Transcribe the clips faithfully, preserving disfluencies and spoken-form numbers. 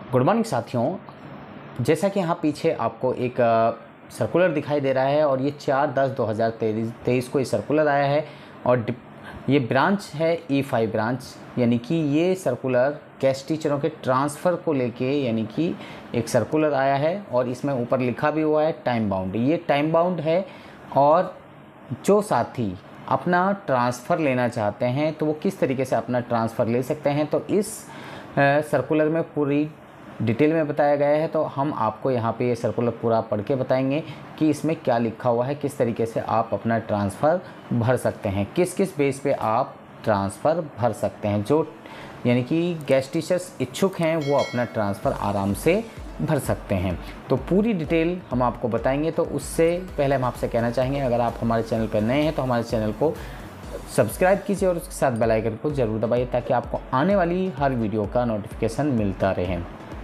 Good morning साथियों, जैसा कि यहाँ पीछे आपको एक सर्कुलर दिखाई दे रहा है और ये चार दस दो हज़ार तेईस को ये सर्कुलर आया है और ये ब्रांच है ई फाइव ब्रांच, यानी कि ये सर्कुलर गेस्ट टीचरों के ट्रांसफ़र को लेके यानी कि एक सर्कुलर आया है और इसमें ऊपर लिखा भी हुआ है टाइम बाउंड। ये टाइम बाउंड है और जो साथी अपना ट्रांसफ़र लेना चाहते हैं तो वो किस तरीके से अपना ट्रांसफ़र ले सकते हैं, तो इस सर्कुलर में पूरी डिटेल में बताया गया है। तो हम आपको यहाँ पे ये सर्कुलर पूरा पढ़ के बताएंगे कि इसमें क्या लिखा हुआ है, किस तरीके से आप अपना ट्रांसफ़र भर सकते हैं, किस किस बेस पे आप ट्रांसफ़र भर सकते हैं। जो यानी कि गेस्ट टीचर्स इच्छुक हैं वो अपना ट्रांसफ़र आराम से भर सकते हैं। तो पूरी डिटेल हम आपको बताएंगे। तो उससे पहले हम आपसे कहना चाहेंगे, अगर आप हमारे चैनल पर नए हैं तो हमारे चैनल को सब्सक्राइब कीजिए और उसके साथ बेल आइकन को ज़रूर दबाइए ताकि आपको आने वाली हर वीडियो का नोटिफिकेशन मिलता रहे।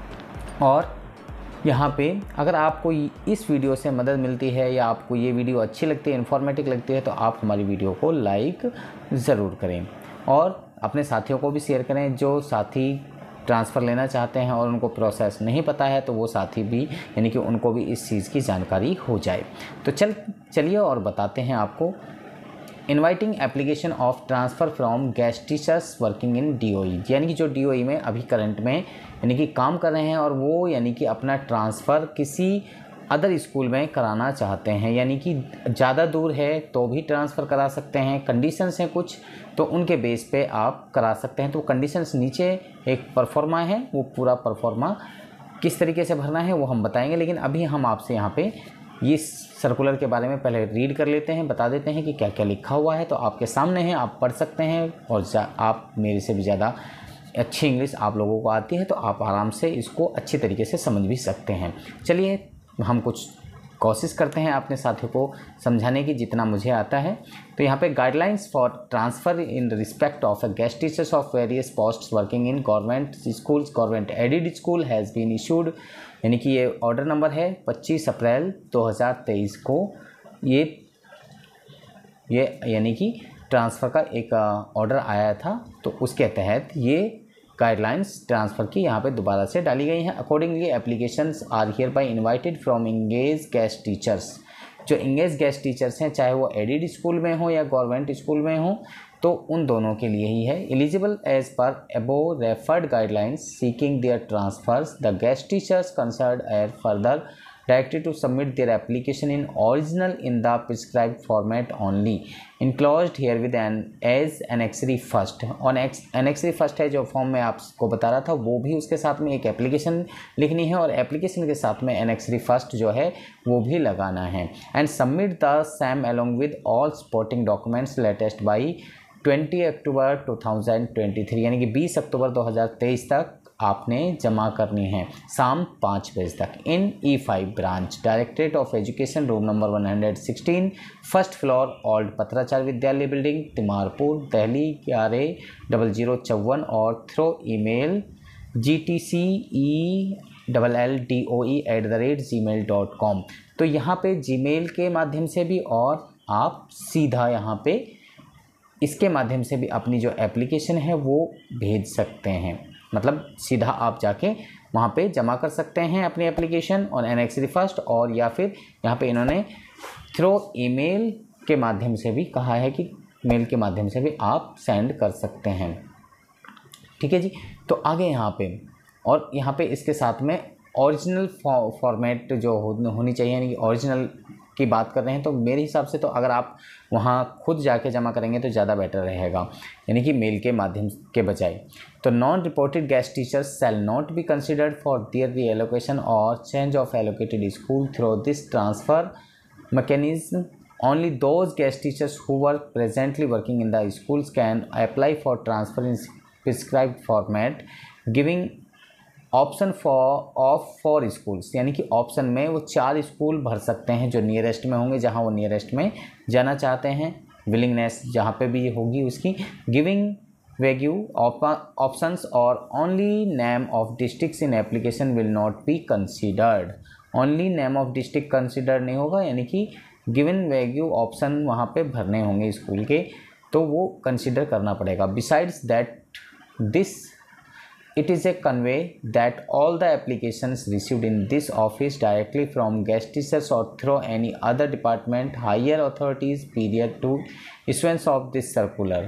और यहाँ पे अगर आपको इस वीडियो से मदद मिलती है या आपको ये वीडियो अच्छी लगती है, इन्फॉर्मेटिव लगती है, तो आप हमारी वीडियो को लाइक ज़रूर करें और अपने साथियों को भी शेयर करें। जो साथी ट्रांसफ़र लेना चाहते हैं और उनको प्रोसेस नहीं पता है तो वो साथी भी यानी कि उनको भी इस चीज़ की जानकारी हो जाए। तो चल चलिए और बताते हैं आपको। Inviting application of transfer from guest teachers working in D O E, यानी कि जो डी ओ ई में अभी करंट में यानी कि काम कर रहे हैं और वो यानी कि अपना ट्रांसफ़र किसी अदर स्कूल में कराना चाहते हैं, यानी कि ज़्यादा दूर है तो भी ट्रांसफ़र करा सकते हैं। कंडीशंस हैं कुछ, तो उनके बेस पे आप करा सकते हैं। तो कंडीशंस नीचे एक परफॉर्मा है, वो पूरा परफॉर्मा किस तरीके से भरना है वो हम बताएंगे। लेकिन अभी हम आपसे यहाँ पे ये सर्कुलर के बारे में पहले रीड कर लेते हैं, बता देते हैं कि क्या क्या लिखा हुआ है। तो आपके सामने है, आप पढ़ सकते हैं और आप मेरे से भी ज़्यादा अच्छी इंग्लिश आप लोगों को आती है तो आप आराम से इसको अच्छी तरीके से समझ भी सकते हैं। चलिए हम कुछ कोशिश करते हैं अपने साथियों को समझाने की जितना मुझे आता है। तो यहाँ पे guidelines for transfer in respect of a guest teachers of various posts working in government schools government aided school has been issued, यानी कि ये ऑर्डर नंबर है पच्चीस अप्रैल दो हज़ार तेईस को ये ये यानी कि ट्रांसफ़र का एक ऑर्डर आया था। तो उसके तहत ये गाइडलाइंस ट्रांसफ़र की यहाँ पे दोबारा से डाली गई हैं। Accordingly applications are hereby invited from engage guest teachers. जो इंगेज गेस्ट टीचर्स हैं, चाहे वो एडेड स्कूल में हो या गवर्नमेंट स्कूल में हो, तो उन दोनों के लिए ही है। Eligible as per above referred guidelines seeking their transfers, the guest teachers concerned are further directed to submit their application in original in the prescribed format only, enclosed here with an as annexary first। और annexary first है जो form में आपको बता रहा था, वो भी उसके साथ में एक एप्लीकेशन लिखनी है और एप्लीकेशन के साथ में annexary first जो है वो भी लगाना है। And submit the same along with all supporting documents latest by बीस अक्टूबर दो हज़ार तेईस, यानी कि बीस अक्टूबर दो हज़ार तेईस तक आपने जमा करनी है शाम पाँच बजे तक। In E five branch directorate of education, room number एक सौ सोलह, फर्स्ट फ्लोर, ओल्ड पत्राचार विद्यालय बिल्डिंग, तिमारपुर, दिल्ली ग्यारह डबल जीरो चौवन, और through email G T C E double L D O E at the rate G mail dot com. तो यहाँ पे जी मेल के माध्यम से भी और आप सीधा यहाँ पे इसके माध्यम से भी अपनी जो एप्लीकेशन है वो भेज सकते हैं। मतलब सीधा आप जाके वहाँ पे जमा कर सकते हैं अपनी एप्लीकेशन और एनेक्सरी फर्स्ट, और या फिर यहाँ पे इन्होंने थ्रो ईमेल के माध्यम से भी कहा है कि मेल के माध्यम से भी आप सेंड कर सकते हैं। ठीक है जी। तो आगे यहाँ पे और यहाँ पे इसके साथ में ओरिजिनल फॉर्मेट जो होनी चाहिए, यानी कि ओरिजिनल की बात कर रहे हैं तो मेरे हिसाब से तो अगर आप वहाँ खुद जाके जमा करेंगे तो ज़्यादा बेटर रहेगा, यानी कि मेल के माध्यम के बजाय। तो non reported guest teachers shall not be considered for their reallocation or change of allocated school through this transfer mechanism. Only those guest teachers who were presently working in the schools can apply for transfer in prescribed format, giving option for of four schools, यानी कि option में वो चार school भर सकते हैं जो nearest में होंगे, जहां वो नियरेस्ट में जाना चाहते हैं। विलिंगनेस जहां पे भी होगी उसकी। Giving vague options or only name of districts in application will not be considered. Only name of district consider नहीं होगा, यानी कि गिवन वेग्यू ऑप्शन वहाँ पे भरने होंगे स्कूल के, तो वो कंसीडर करना पड़ेगा। Besides that this It is a convey that all the applications received in this office directly from guest teachers or through any other department, higher authorities prior to issuance of this circular.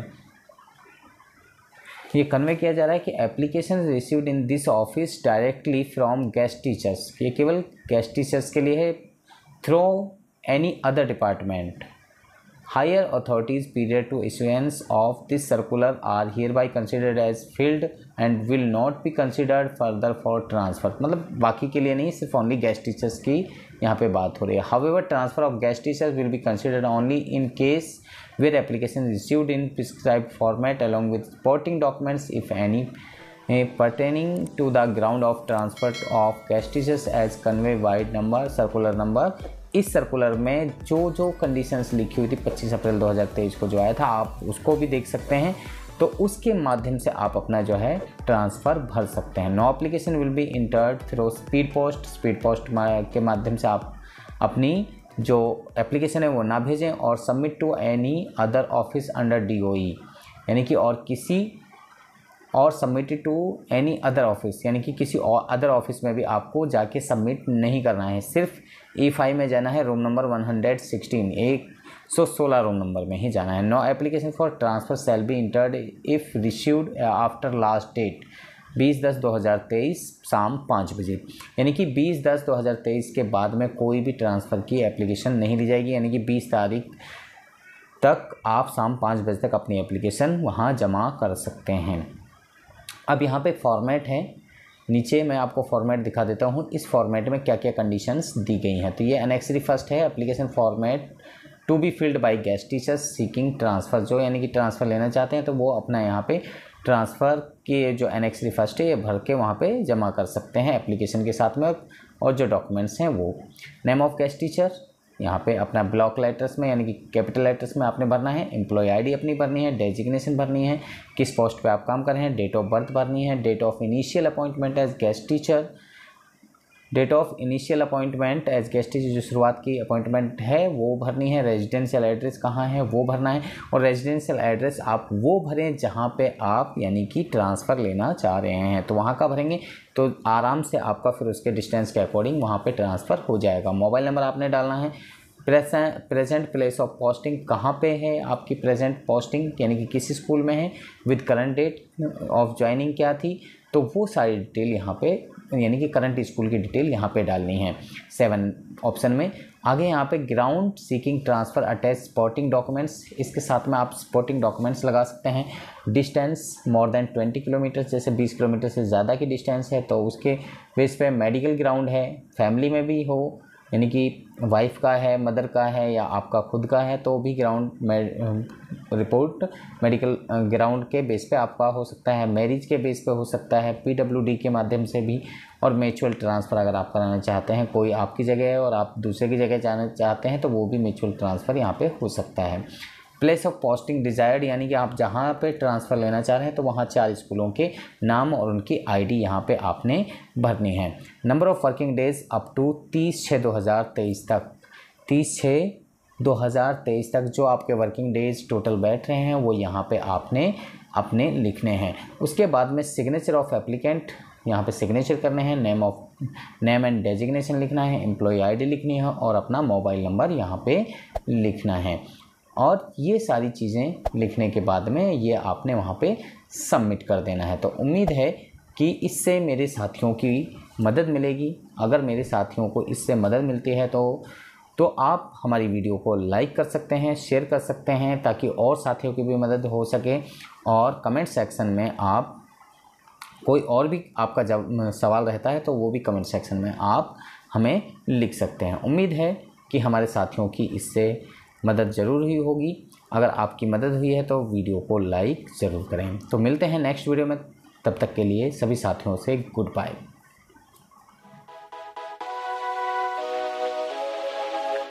ये convey किया जा रहा है कि application received in this office directly from guest teachers, ये केवल guest teachers के लिए है, through any other department, higher authorities prior to issuance of this circular are hereby considered as filled and will not be considered further for transfer. मतलब बाकी के लिए नहीं, सिर्फ ओनली गेस्ट टीचर्स की यहाँ पे बात हो रही है. However, transfer of guest teachers will be considered only in case where application received in prescribed format along with supporting documents if any pertaining to the ground of transfer of guest teachers as convey by number circular number. इस circular में जो जो conditions लिखी हुई थी पच्चीस अप्रैल दो हज़ार तेईस को जो आया था, आप उसको भी देख सकते हैं. तो उसके माध्यम से आप अपना जो है ट्रांसफ़र भर सकते हैं. No application will be entered through speed post. Speed post के माध्यम से आप अपनी जो एप्लीकेशन है वो ना भेजें. और submit to any other office under D O E, यानी कि और किसी और submitted to any other office, यानी कि किसी और अदर ऑफिस में भी आपको जाके सबमिट नहीं करना है. सिर्फ ई फाइव में जाना है, room number one hundred sixteen, एक सौ सोलह रूम नंबर में ही जाना है. No application for transfer shall be entered if received after last date बीस दस दो हज़ार तेईस शाम पाँच बजे. यानी कि बीस दस दो हज़ार तेईस के बाद में कोई भी ट्रांसफ़र की एप्लीकेशन नहीं ली जाएगी. यानी कि बीस तारीख तक आप शाम पाँच बजे तक अपनी एप्लीकेशन वहाँ जमा कर सकते हैं. अब यहाँ पे फॉर्मेट है, नीचे मैं आपको फॉर्मेट दिखा देता हूँ. इस फॉर्मेट में क्या क्या कंडीशंस दी गई हैं. तो ये एनेक्सरी फर्स्ट है, application format to be filled by guest teachers seeking transfer, जो यानी कि ट्रांसफ़र लेना चाहते हैं तो वो अपना यहाँ पे ट्रांसफ़र के जो एनेक्सरी फर्स्ट है ये भर के वहाँ पे जमा कर सकते हैं एप्लीकेशन के साथ में. और जो डॉक्यूमेंट्स हैं वो नेम ऑफ गेस्ट टीचर यहाँ पे अपना ब्लॉक लेटर्स में यानी कि कैपिटल लेटर्स में आपने भरना है. एम्प्लॉय आईडी अपनी भरनी है, डेजिग्नेशन भरनी है, किस पोस्ट पे आप काम कर रहे हैं, डेट ऑफ बर्थ भरनी है, date of initial appointment as guest teacher, date of initial appointment as guest teacher जो शुरुआत की अपॉइंटमेंट है वो भरनी है, रेजिडेंशियल एड्रेस कहाँ है वो भरना है. और रेजिडेंशियल एड्रेस आप वो भरें जहाँ पे आप यानी कि ट्रांसफ़र लेना चाह रहे हैं, तो वहाँ का भरेंगे तो आराम से आपका फिर उसके डिस्टेंस के अकॉर्डिंग वहाँ पे ट्रांसफ़र हो जाएगा. मोबाइल नंबर आपने डालना है. Present present place of posting कहाँ पे है आपकी प्रेजेंट पोस्टिंग, यानी कि किसी स्कूल में है, with current date of joining क्या थी, तो वो सारी डिटेल यहाँ पे यानी कि करंट स्कूल की डिटेल यहाँ पे डालनी है सेवन ऑप्शन में. आगे यहाँ पे ground seeking transfer attach supporting documents, इसके साथ में आप स्पोर्टिंग डॉक्यूमेंट्स लगा सकते हैं. Distance more than twenty kilometre, जैसे बीस किलोमीटर से ज़्यादा की डिस्टेंस है तो उसके बेस पे मेडिकल ग्राउंड है, फैमिली में भी हो यानी कि वाइफ का है, मदर का है या आपका खुद का है तो भी ग्राउंड में रिपोर्ट मेडिकल ग्राउंड के बेस पे आपका हो सकता है, मैरिज के बेस पे हो सकता है, पीडब्ल्यूडी के माध्यम से भी. और म्यूचुअल ट्रांसफ़र अगर आप कराना चाहते हैं, कोई आपकी जगह है और आप दूसरे की जगह जाना चाहते हैं तो वो भी म्यूचुअल ट्रांसफ़र यहाँ पे हो सकता है. प्लेस ऑफ पोस्टिंग डिजायर्ड, यानी कि आप जहाँ पे ट्रांसफ़र लेना चाह रहे हैं तो वहाँ चार स्कूलों के नाम और उनकी आईडी यहाँ पे आपने भरनी है. Number of working days up to तीस छः दो हज़ार तेईस तक, तीस छः दो हज़ार तेईस तक जो आपके वर्किंग डेज टोटल बैठ रहे हैं वो यहाँ पे आपने अपने लिखने हैं. उसके बाद में सिग्नेचर ऑफ एप्लीकेंट, यहाँ पे सिग्नेचर करने हैं, name of name and designation लिखना है, एम्प्लॉय आईडी लिखनी है और अपना मोबाइल नंबर यहाँ पे लिखना है. और ये सारी चीज़ें लिखने के बाद में ये आपने वहाँ पे सबमिट कर देना है. तो उम्मीद है कि इससे मेरे साथियों की मदद मिलेगी. अगर मेरे साथियों को इससे मदद मिलती है तो तो आप हमारी वीडियो को लाइक कर सकते हैं, शेयर कर सकते हैं ताकि और साथियों की भी मदद हो सके. और कमेंट सेक्शन में आप कोई और भी आपका जब सवाल रहता है तो वो भी कमेंट सेक्शन में आप हमें लिख सकते हैं. उम्मीद है कि हमारे साथियों की इससे मदद ज़रूर हुई होगी. अगर आपकी मदद हुई है तो वीडियो को लाइक ज़रूर करें. तो मिलते हैं नेक्स्ट वीडियो में, तब तक के लिए सभी साथियों से गुड बाय.